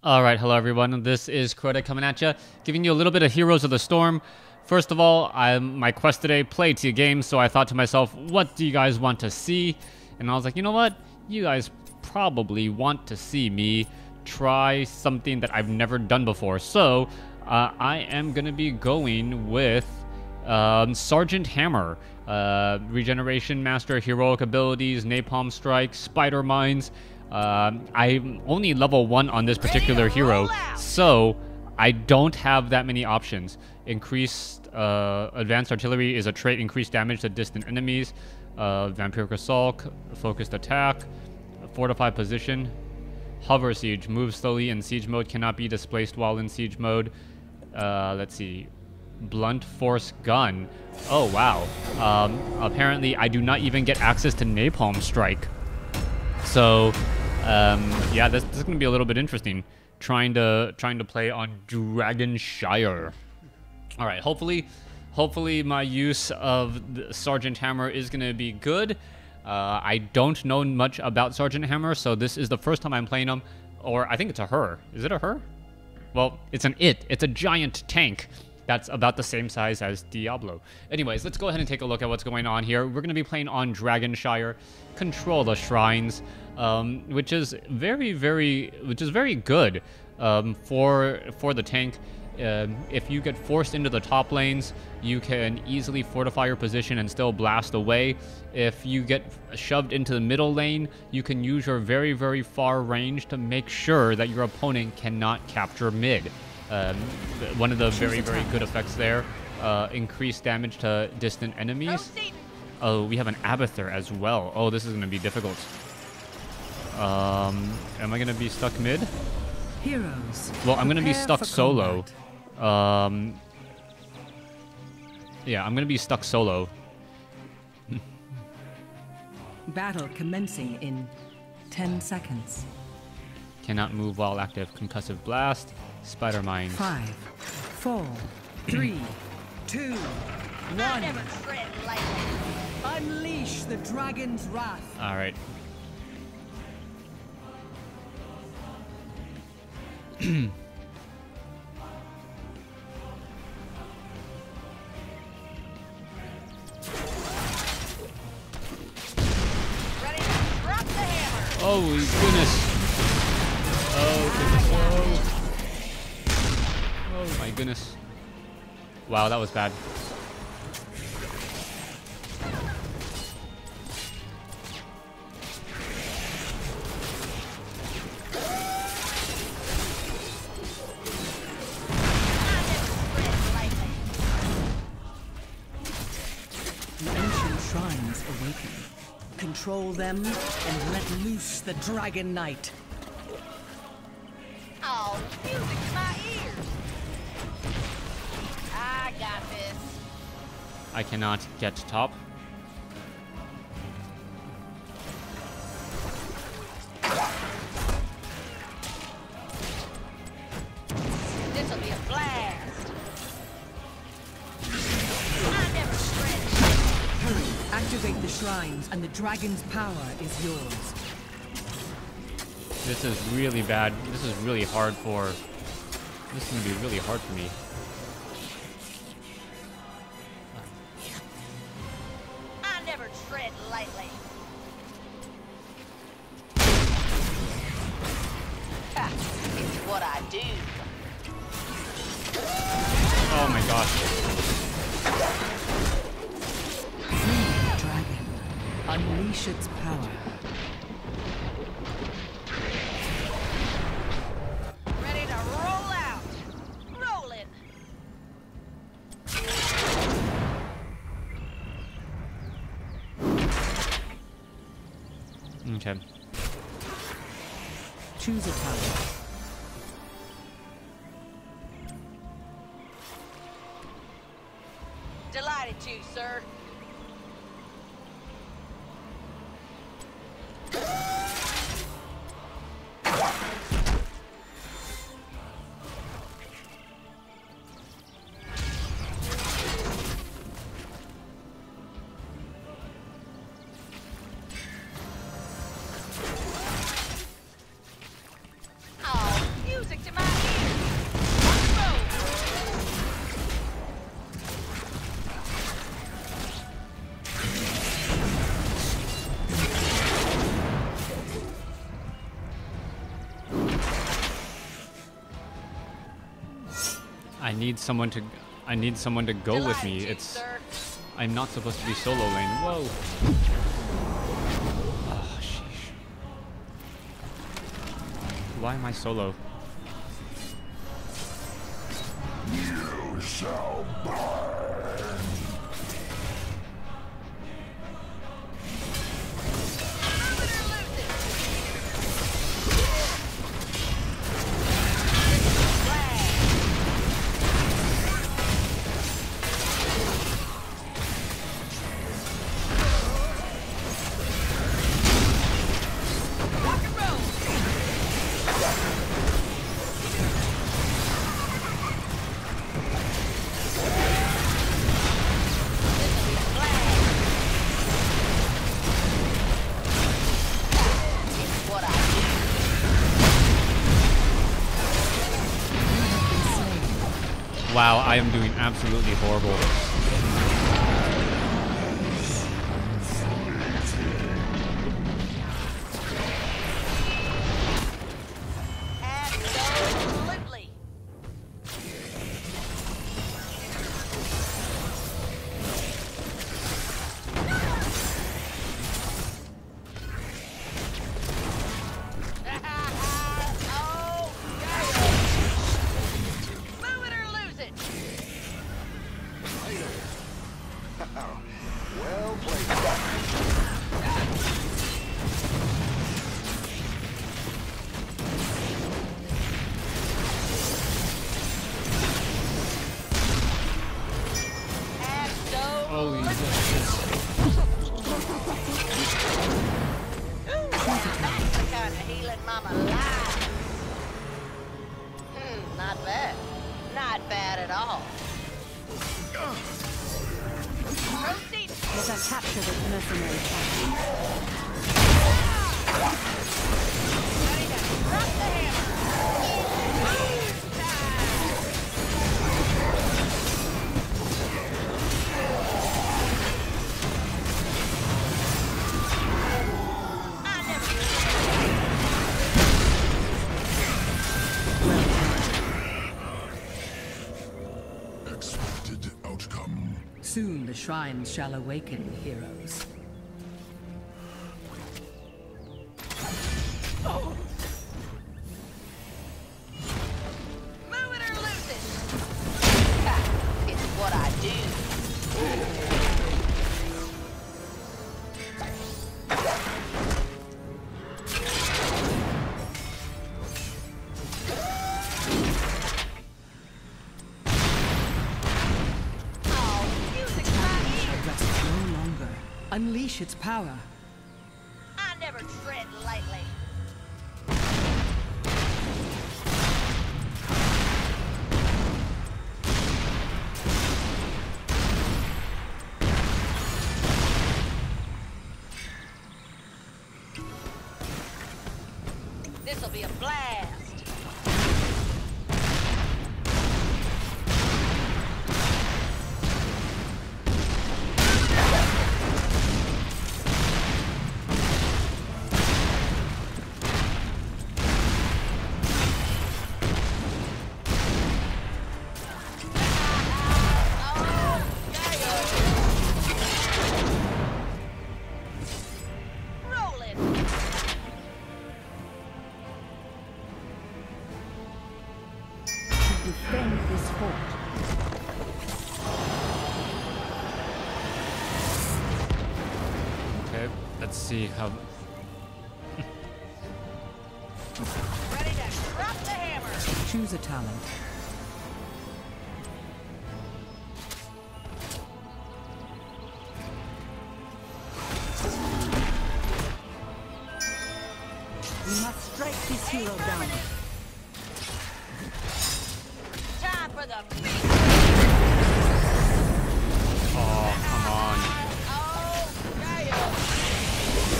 All right, hello everyone. This is Crota coming at you, giving you a little bit of Heroes of the Storm. First of all, my quest today, play 2 games, so I thought to myself, what do you guys want to see? And I was like, you know what? You guys probably want to see me try something that I've never done before. So, I am going to be going with Sergeant Hammer. Regeneration Master, Heroic Abilities, Napalm Strike, Spider Mines. I'm only level 1 on this particular hero, so I don't have that many options. Increased Advanced Artillery is a trait, increased damage to distant enemies. Vampiric Assault, Focused Attack, Fortified Position. Hover Siege, moves slowly in siege mode, cannot be displaced while in siege mode. Let's see. Blunt Force Gun. Oh, wow. Apparently, I do not even get access to Napalm Strike. So, yeah, this is going to be a little bit interesting. Trying to play on Dragonshire. All right, hopefully my use of the Sergeant Hammer is going to be good. I don't know much about Sergeant Hammer, so this is the first time I'm playing him. Or I think it's a her. Is it a her? Well, it's a giant tank that's about the same size as Diablo. Anyways, let's go ahead and take a look at what's going on here. We're going to be playing on Dragonshire, control the shrines, which is very good for the tank. If you get forced into the top lanes, you can easily fortify your position and still blast away. If you get shoved into the middle lane, you can use your very far range to make sure that your opponent cannot capture mid. One of the very good effects there, increased damage to distant enemies. Oh, we have an Abathur as well. Oh, this is going to be difficult. Am I going to be stuck mid? Heroes. Well, I'm going to be stuck solo. Yeah, I'm going to be stuck solo. Battle commencing in 10 seconds. Cannot move while active. Concussive Blast. Spider Mines. 5, 4, 3, 2, 1. Unleash the dragon's wrath. All right. Oh goodness. Oh my goodness. Wow, that was bad. The ancient shrines awaken. Control them and let loose the Dragon Knight. Oh, music to my ears. I got this. I cannot get top. This'll be a blast. I never stretch. Hurry, activate the shrines and the dragon's power is yours. This is really bad. This is really hard for... This is going to be really hard for me. I never tread lightly. Ha, it's what I do. Oh my gosh. Free the dragon. Unleash its power. Ready to roll out. Rolling. Okay. Choose a power. Delighted to, sir. I need someone to go with me. Delighted to, It's sir. I'm not supposed to be solo lane. Whoa. Oh, sheesh. Why am I solo? You shall burn. What I do. Wow, I am doing absolutely horrible. Absolutely. Oh, yeah. Move it or lose it. Well played. Holy Absolutely. That's the kind of healing Mama likes. Not bad. Not bad at all. Proceed. Let us capture this mercenary captain. Ready to drop the hammer. I never Expected outcome. Soon the shrines shall awaken, heroes. move it or lose it. It's what I do. Oh, music's my ears. Rest no longer. Unleash its power. I never tread lightly. This'll be a blast. Rolling. Defend this fort. Okay, let's see how. Ready to drop the hammer. Choose a talent. We must strike this hero down. Time for the big. Oh, come on. Oh, yeah.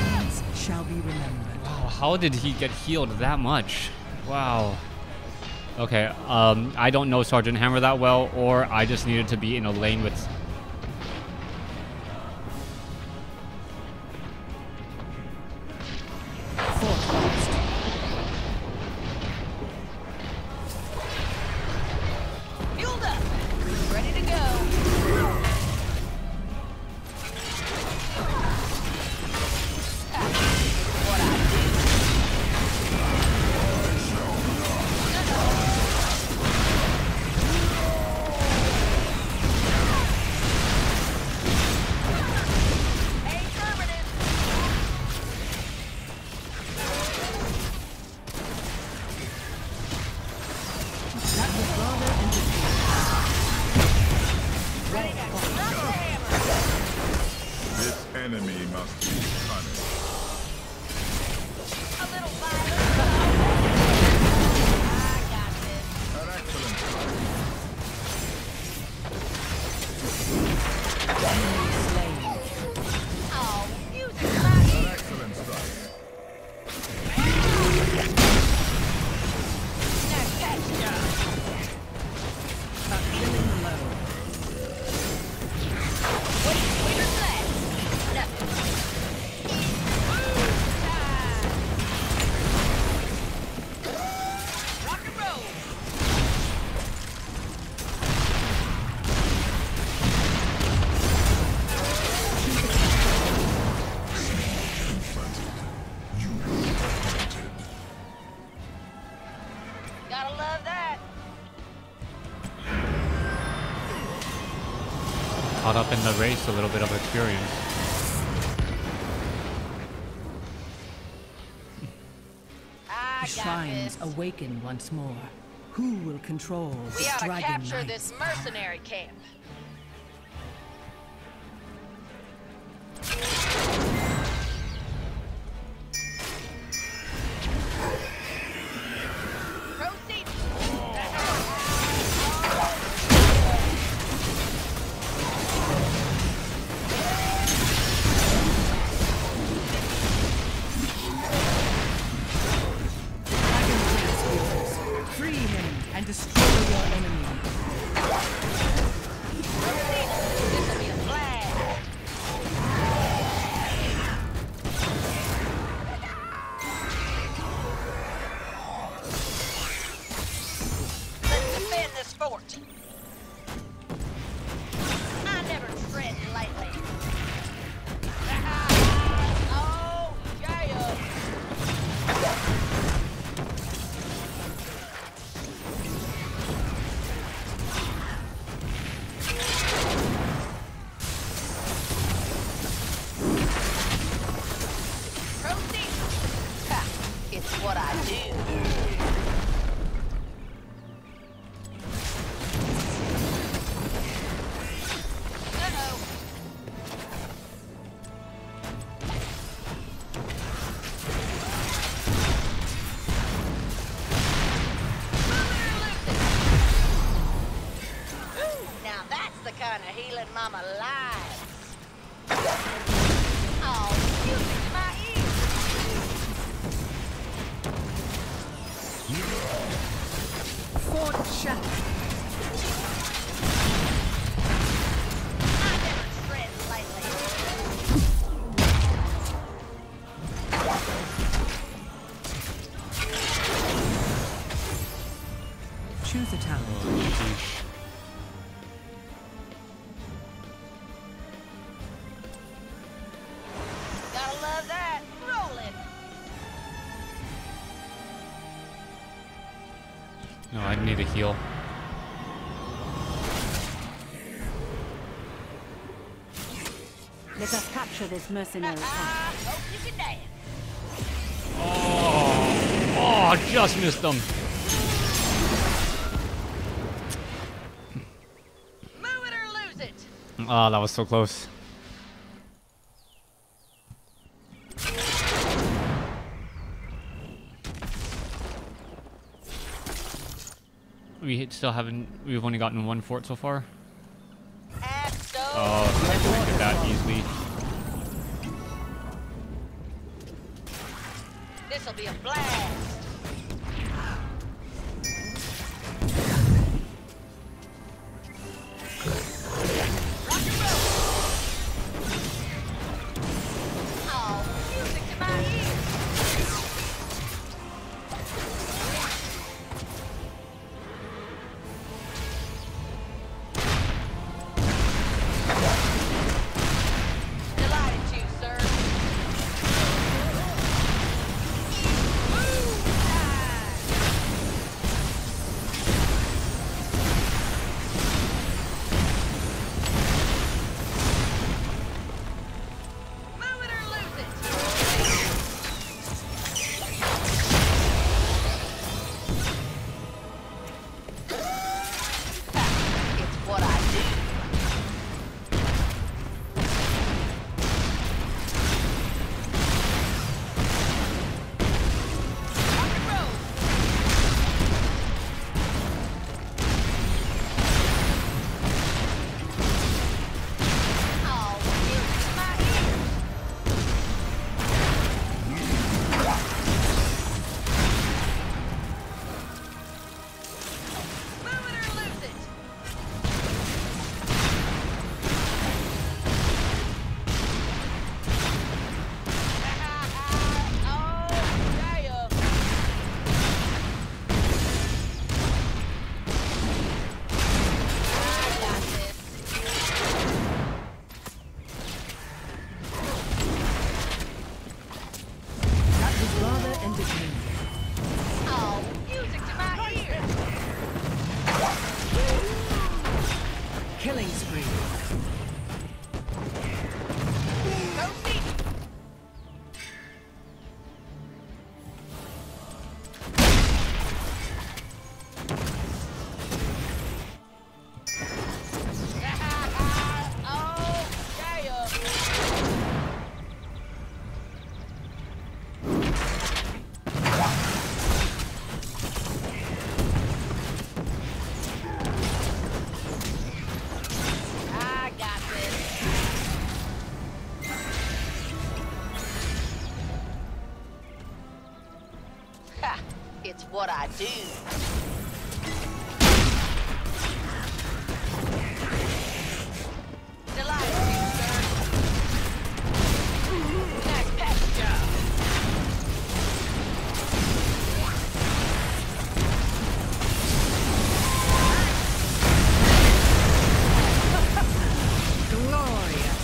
Shall be remembered. Wow, how did he get healed that much? Wow. Okay, I don't know Sergeant Hammer that well, or I just needed to be in a lane with... Fort lost. Fueled up. Ready to go. What I do. Affirmative. That was rather entertaining. Ready to another hammer. This enemy must be punished. A little violence. I got this. An excellent strike. Enemy slain. Oh, music my An ears. excellent strike. Now catch ya. A killing blow. Wait, wait for that. Nothing. Rock and roll. Gotta love that. Caught up in the race, a little bit of experience. I The got shrines this. awaken once more. Who will control We the ought to Dragon capture Knight? this mercenary camp. Proceed. Dragon Dance heroes. Free him and destroy your enemy. This'll be a blast. Let's defend this fort. I never tread lightly. Oh, yeah. Proceed. Ha, it's what I do. Uh-oh. Now that's the kind of healing Mama likes. Oh, music to my ears. Fort shattered. I never tread lightly. Choose a talent. Gotta love that. Roll it. No, I need a heal. Let us capture this mercenary camp. Hope you can dance. Oh, just missed them. Move it or lose it. Oh, that was so close. We still haven't. We've only gotten one fort so far. Oh, I can get that easily. This'll be a blast. what I do. Delighted to, sir. Nice patch job. Glorious.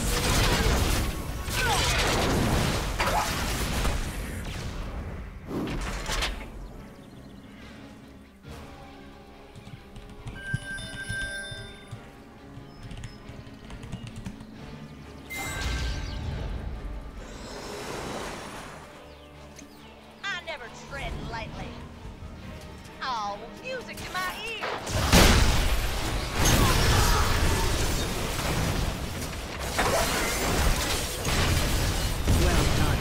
I never tread lightly. Oh, music to my ears. Well done.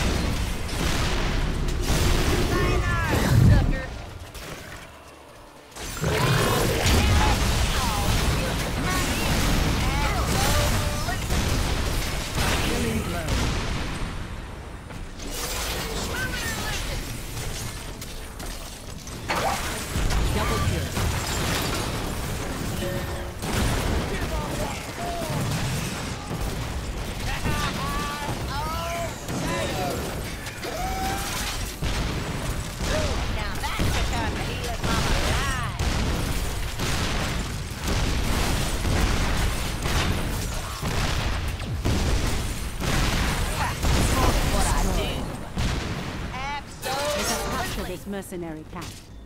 Sayonara, sucker. Oh, music to my ears. Killing blow. Double kill. Now that's the kind of healing mama lies. What I do. Let us capture Absolutely. this mercenary camp.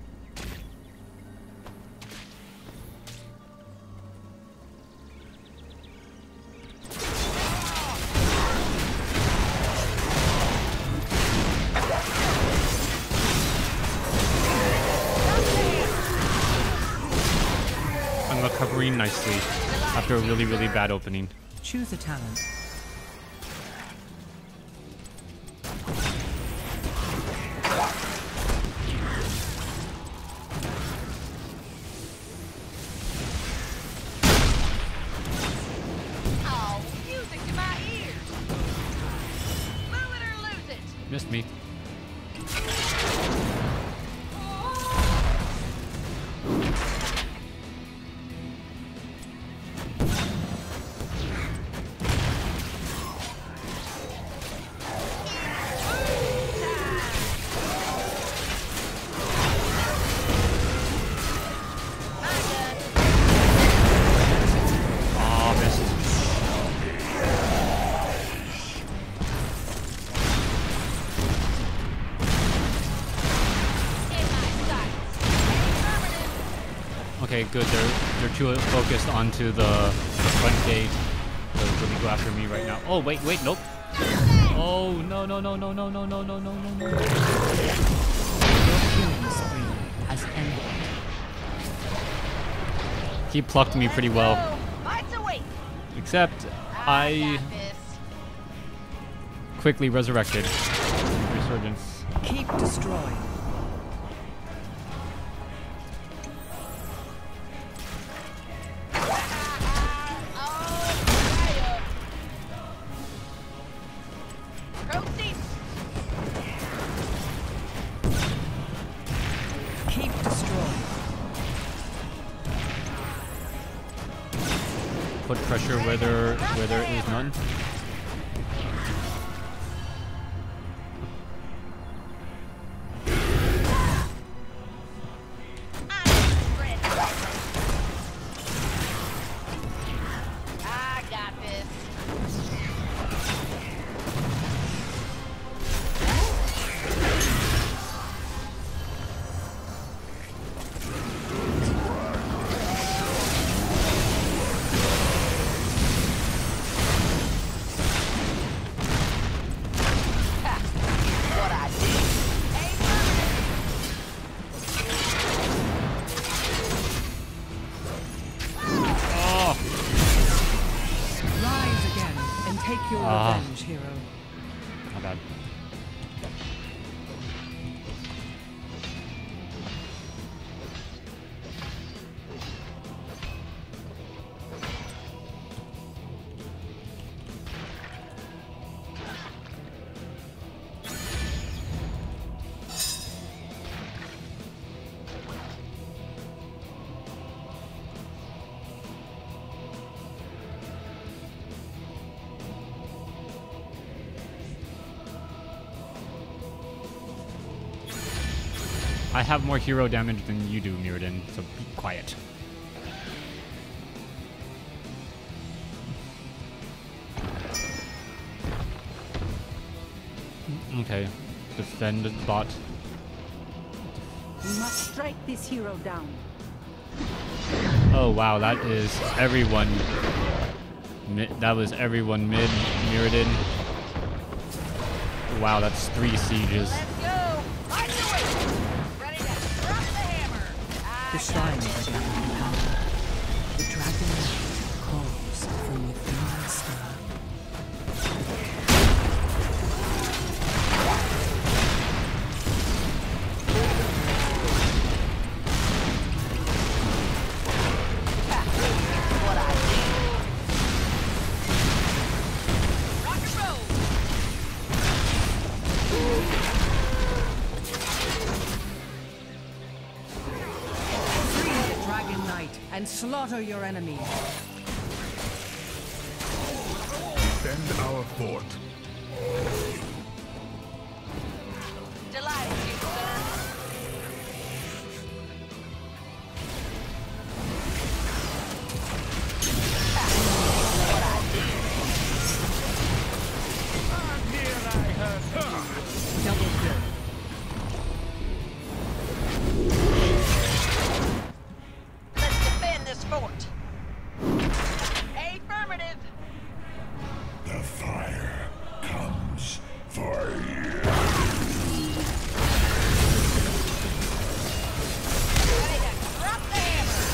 I'm recovering nicely after a really, really bad opening. Choose a talent. Oh, music to my ears. Move it or lose it. Missed me. Oh, missed. In my sights. Affirmative. Okay, good. They're too focused onto the front gate to really go after me right now. Oh, wait, nope. Oh, no. Your killing spree has ended. He plucked me pretty well. Fights away. Except I got this. quickly resurrected. Resurgence. Keep destroying. Proceed. Keep destroying. Put pressure where there is none. I got this. I have more hero damage than you do, Mirrodin, so be quiet. Okay, defend bot. We must strike this hero down. Oh wow, that is everyone. That was everyone mid, Mirrodin. Wow, that's 3 sieges. Let's go! I do it! Ready to drop the hammer! The shrines are gathering power. The dragon calls from within the star. What I do. Rock and roll! Free the Dragon Knight and slaughter your enemies. Defend our fort. Delighted you, sir. What I do. Double kill. Let's defend this fort. Affirmative. The fire comes for you. Ready to drop the hammer.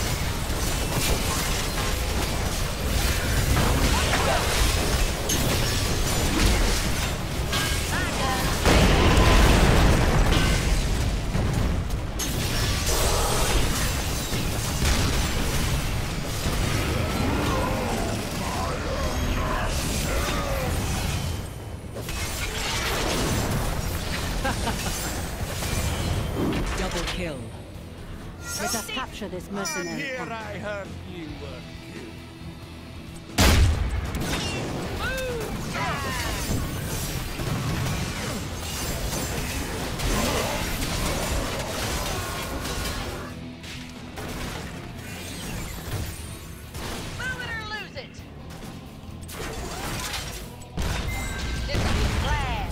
Double kill. Let us capture this mercenary camp. Move it or lose it. This will be a blast.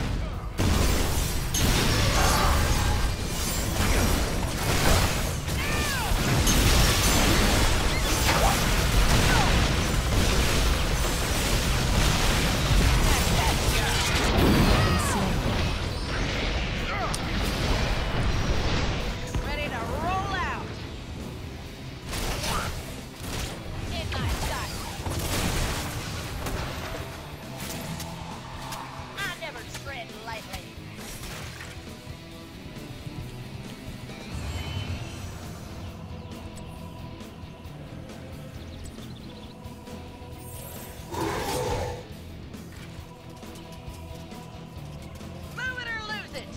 Ready to roll out. In my sight. I never tread lightly. Move it or lose it.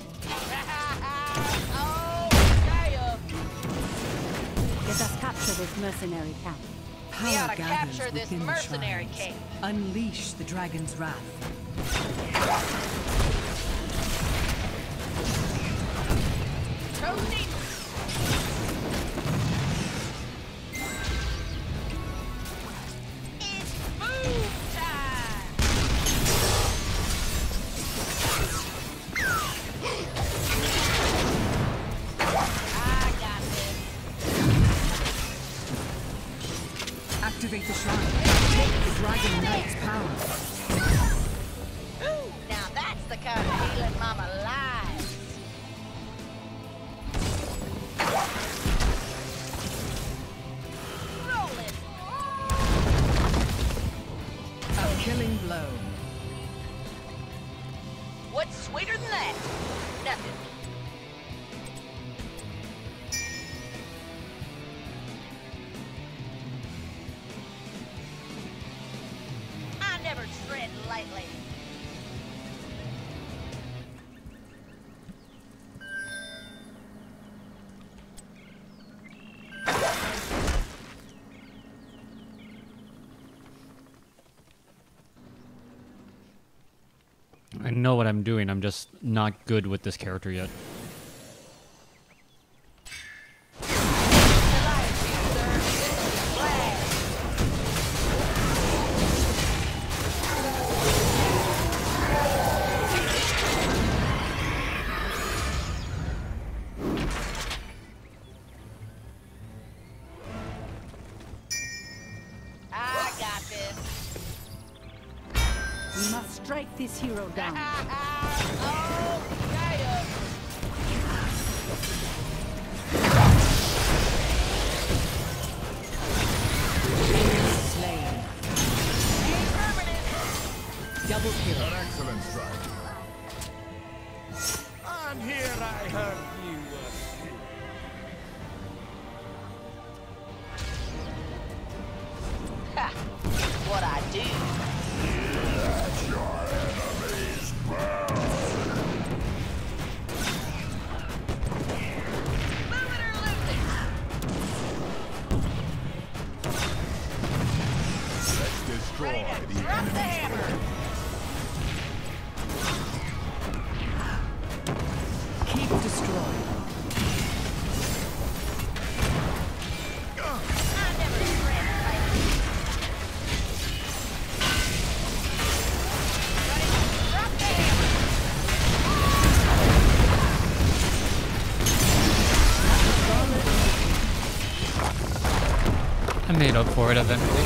Oh, yeah. Let us capture this mercenary camp. We Power ought to gathers capture this within the mercenary shrines. camp. Unleash the dragon's wrath. Proceed. It's move time. I got this. Activate the shrine. Take the Dragon Knight's power. Ooh, now that's the kind of healing Mama likes. Roll it. A killing blow. What's sweeter than that? Nothing. I never tread lightly. I know what I'm doing, I'm just not good with this character yet. this hero down. Oh, yeah. Slain. Double kill. An excellent strike. And here I heard you Ha! What I do. let your enemies burn. Move it or lose it. Let's destroy Ready to the drop the enemy's hammer. Keep destroyed. I never shred lightly. Ready to drop the hammer. I made up for it eventually.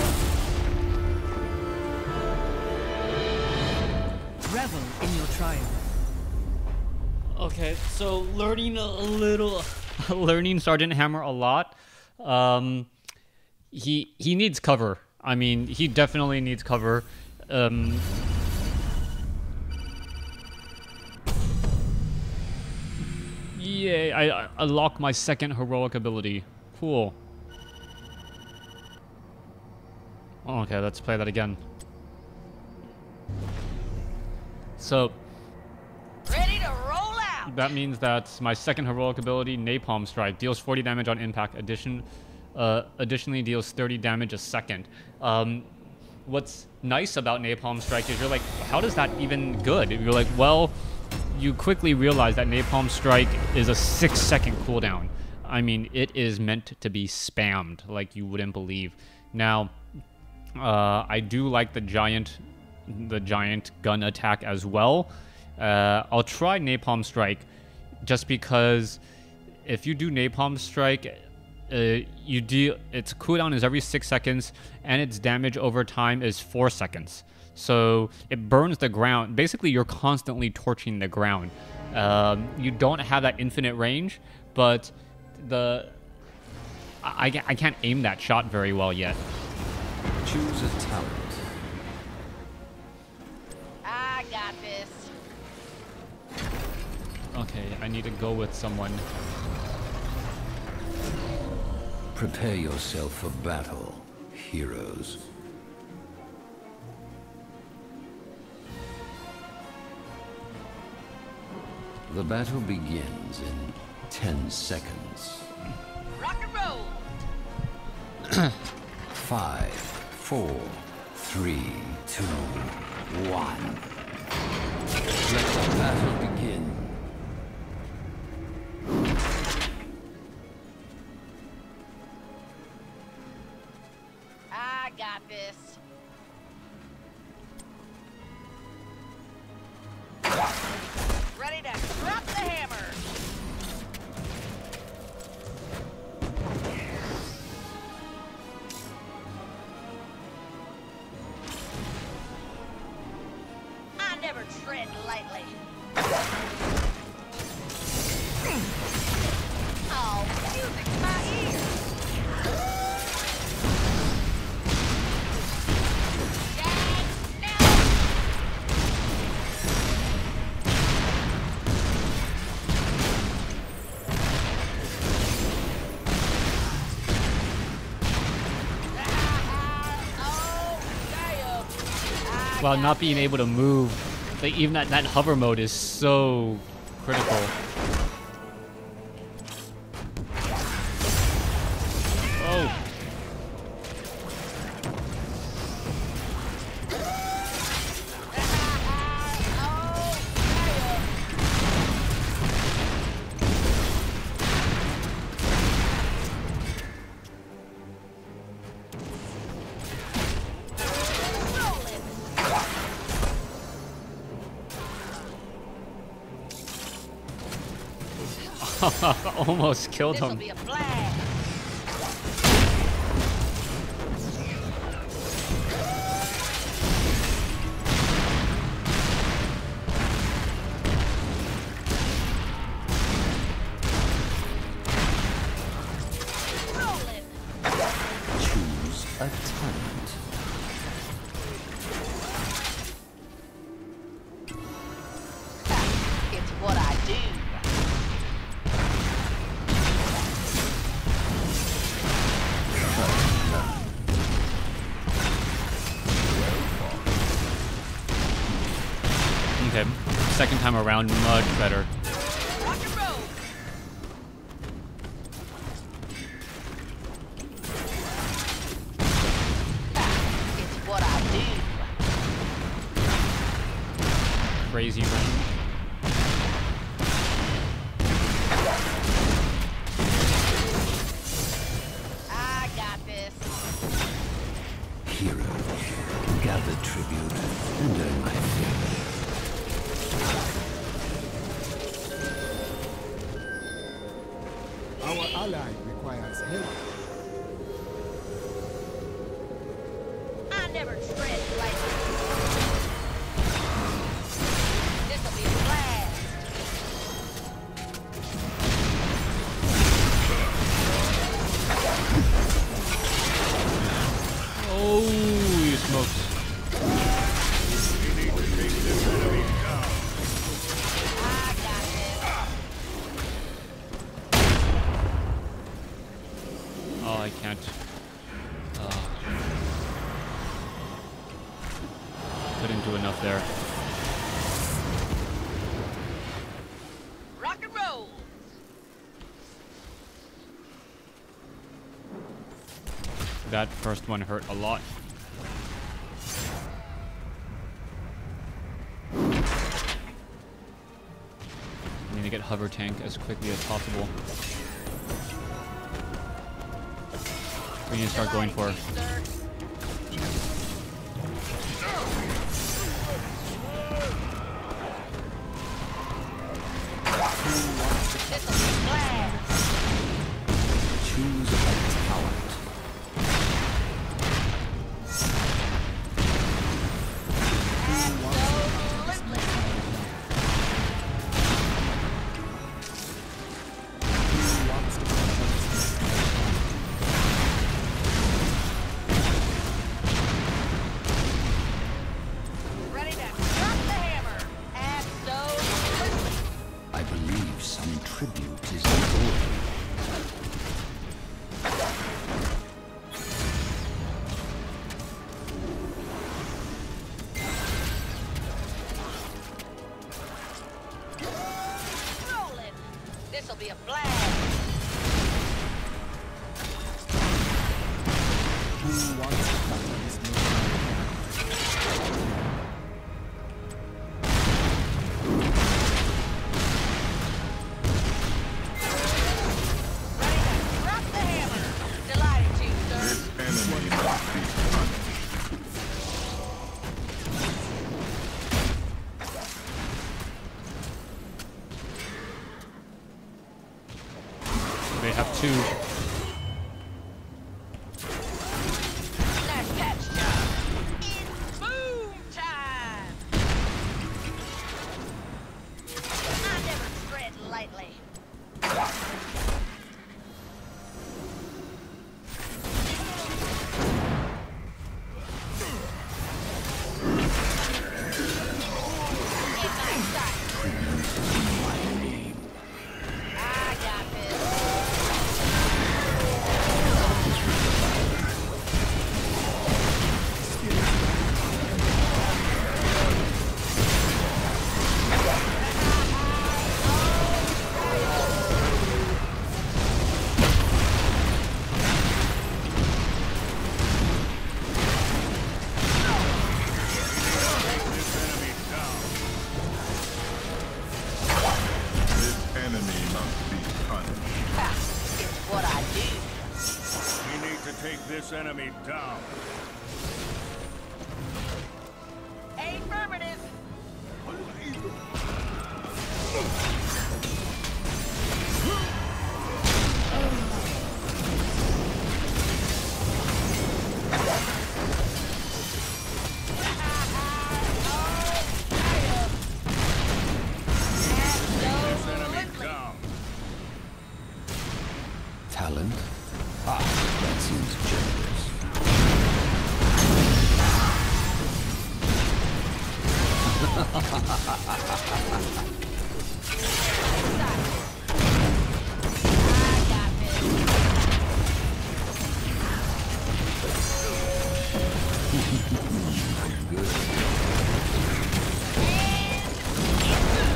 Revel in your triumph. Okay, so learning a little, learning Sergeant Hammer a lot. He needs cover. I mean, he definitely needs cover. Yay! I unlock my second heroic ability. Cool. Okay, let's play that again. So Ready to roll out. that means that my second heroic ability, Napalm Strike, deals 40 damage on impact. Additionally deals 30 damage a second. What's nice about Napalm Strike is you're like, how does that even good? You're like, well, you quickly realize that Napalm Strike is a 6-second cooldown. I mean, it is meant to be spammed like you wouldn't believe. Now, I do like the giant gun attack as well. I'll try Napalm Strike just because if you do Napalm Strike, its cooldown is every 6 seconds and its damage over time is 4 seconds. So it burns the ground. Basically, you're constantly torching the ground. You don't have that infinite range, but I can't aim that shot very well yet. Choose a talent. I got this. Okay, I need to go with someone. Prepare yourself for battle, heroes. The battle begins in 10 seconds. Rock and roll. 5, 4, 3, 2, 1. Let the battle begin. I got this. Ready to drop the hammer. I never tread lightly. Oh, music to my ears. Gag now. Oh, damn. While not being able to move, like even that hover mode is so critical. Oh. Almost killed This'll him. be a blast. second time around much better. Rock and roll. It's what I do. Crazy range. I got this. Hero, gather tribute and earn my favor. Our ally requires help. I never tread lightly. This'll be a blast. Oh, you smokes. I got this. Oh, I can't. Couldn't do enough there. Rock and roll. That first one hurt a lot. I need to get hover tank as quickly as possible. We need to start going for. Sir. This'll be a blast. Choose a talent. Absolutely. Who wants to Ready to drop the hammer. Absolutely. I believe some tribute is in order. Rolling. This'll be a blast. who wants to battle this mission? Ready to drop the hammer. Delighted to, sir. Enemy must be punished. They have two. Nice catch, John. It's boom time. I never tread lightly. In my sight. I got this. This enemy must be punished. Ha, it's what I do. We need to take this enemy down. Affirmative. This enemy Absolutely. down. Talent? Ah, that seems generous. I got this. Good. And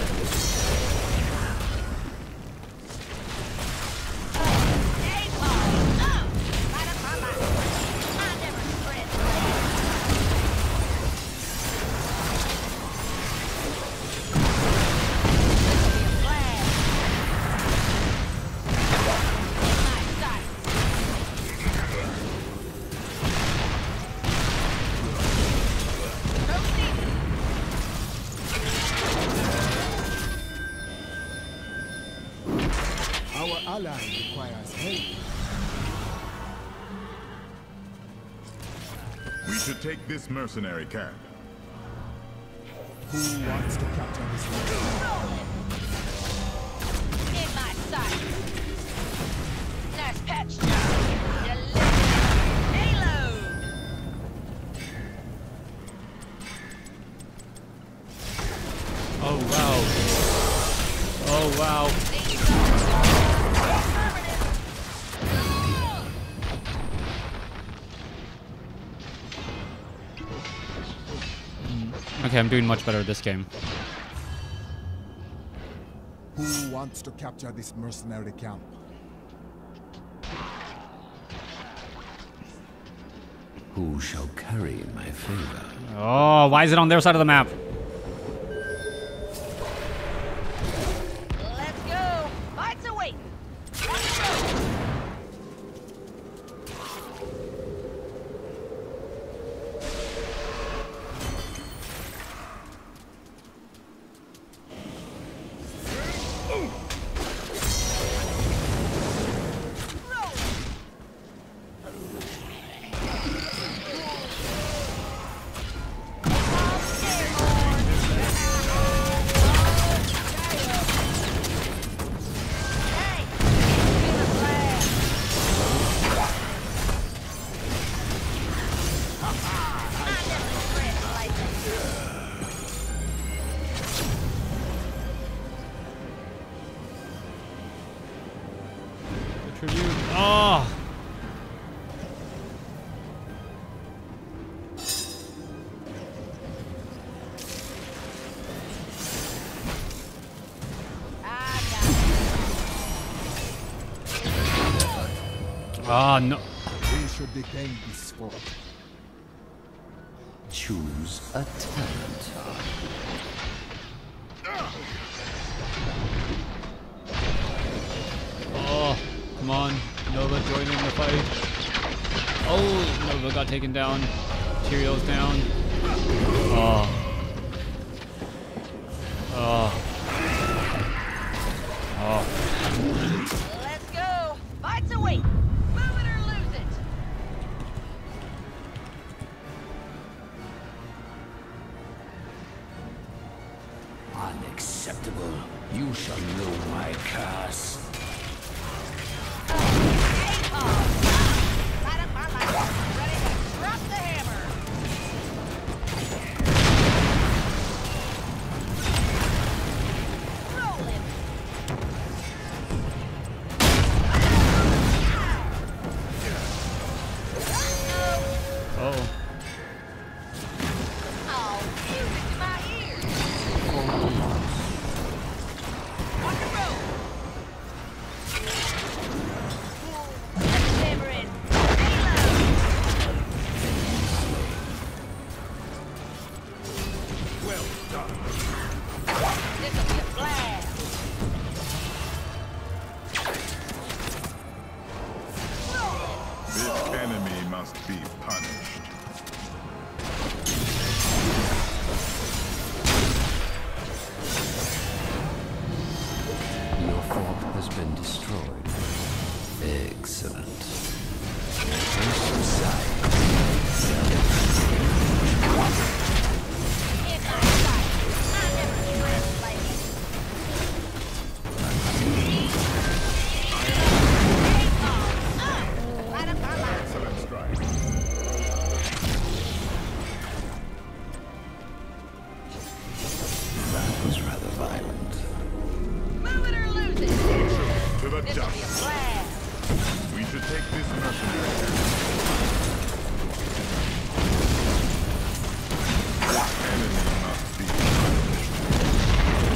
ally requires help. We should take this mercenary camp. Who wants to capture this mercenary? In my sight. Nice patch job. Deliver. Halo. Oh wow. Oh wow. Okay, I'm doing much better this game. Who wants to capture this mercenary camp? Who shall carry my favor? Oh, why is it on their side of the map? Let's go. Fights await. On the road. Tribute. Oh. Oh no. We should defend this fort. Choose a talent. Oh, come on. Nova joining the fight. Oh, Nova got taken down. Tyrion's down. Oh. Oh. Oh. Let's go. Fights await. Move it or lose it. Unacceptable. You shall know my curse. Light up my light. Ready to drop the hammer. Roll him. Oh. Oh, music to my ears. On the road. Let the hammer in. Halo. Well done. This'll be a blast. This enemy must be punished. Your fort has been destroyed. Excellent. First sight. In my sight. I never translated. Light up my light. Excellent strike. That was rather violent. Move it or lose it. To the This'll be a dust. blast. We should take this mercenary camp. Enemy must be punished.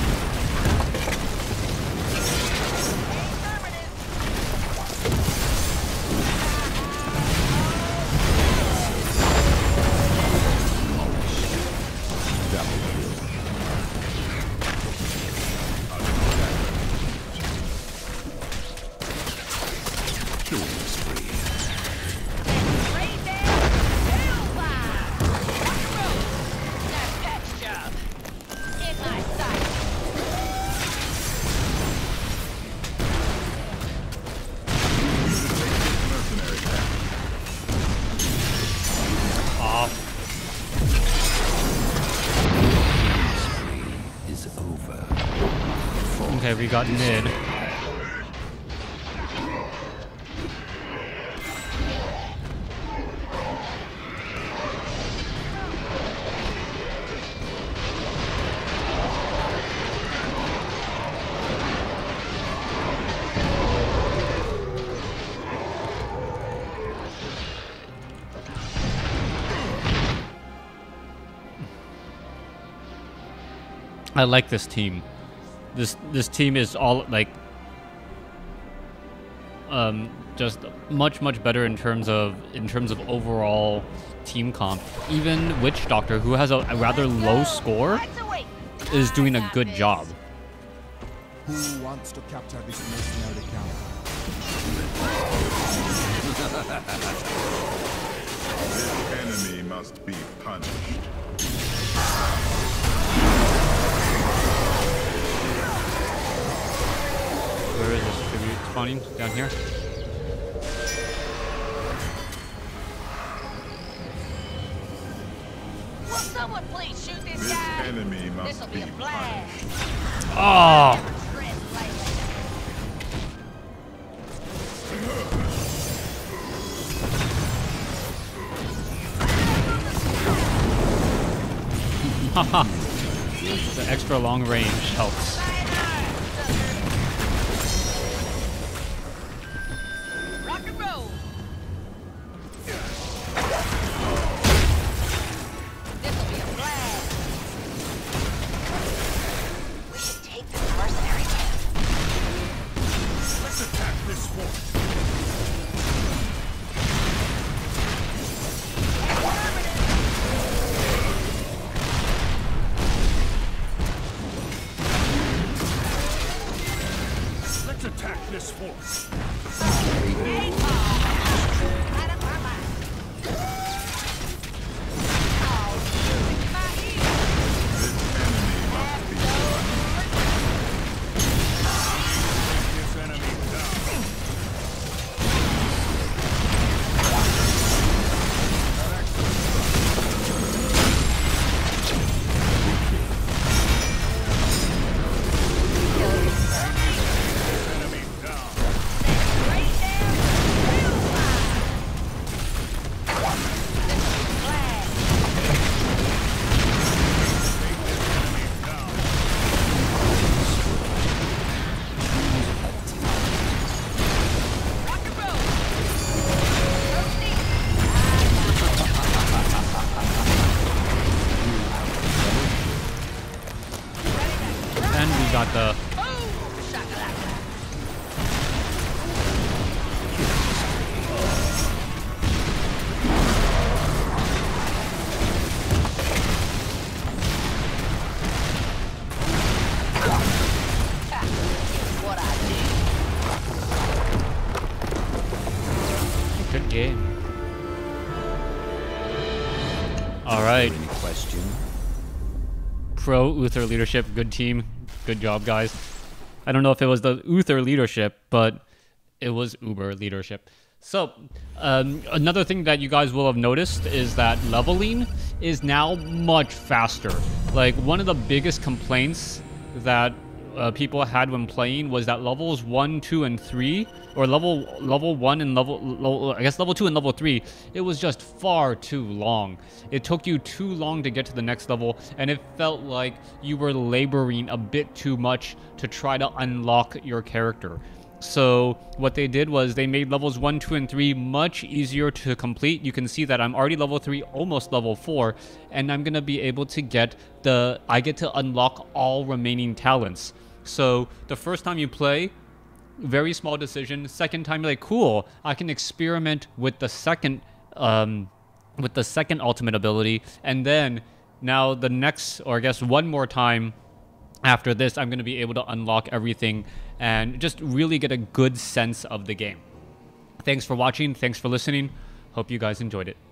Killing spree. Rain down. Hellfire. On the road. Nice patch job. In my sight. Okay, we got mid. I like this team. This team is all like just much better in terms of overall team comp. Even Witch Doctor, who has a rather low score, is doing a good job. Who wants to capture this mercenary camp? This enemy must be punished. Where is this tribute spawning? Down here? Will someone please shoot this This guy? enemy This'll must be be a blast. punished. Oh! Never tread lightly. Haha. The extra long range helps. Rock and roll. This'll be a blast. We should take this mercenary camp. Let's attack this fort. Let's attack this fort. Out of my mind. Oh, music to my ears. This enemy must be This enemy down. This enemy down. Right down. Real fine. This'll be a blast. Take this enemy down. Rock and roll. Proceed. And we got the Boom! Shakalaka. Ha, it's what I do. good game. All right. Any question? Pro Uther leadership, good team, good job, guys. I don't know if it was the Uther leadership, but it was Uber leadership. So, another thing that you guys will have noticed is that leveling is now much faster. Like, one of the biggest complaints that people had when playing was that levels 1, 2, and 3, or level 1 and level 2 and level 3, it was just far too long. It took you too long to get to the next level, and it felt like you were laboring a bit too much to try to unlock your character. So what they did was they made levels 1, 2, and 3 much easier to complete. You can see that I'm already level 3, almost level 4, and I'm gonna be able to get I get to unlock all remaining talents. So the first time you play, very small decision. Second time, you're like, cool, I can experiment with the second ultimate ability, and then now the next, or I guess one more time after this, I'm going to be able to unlock everything and just really get a good sense of the game. Thanks for watching. Thanks for listening. Hope you guys enjoyed it.